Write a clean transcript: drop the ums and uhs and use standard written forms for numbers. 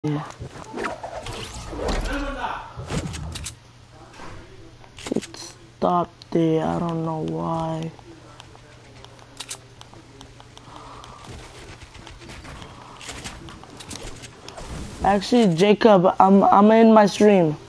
It stopped there. I don't know why. Actually, Jacob, I'm in my stream.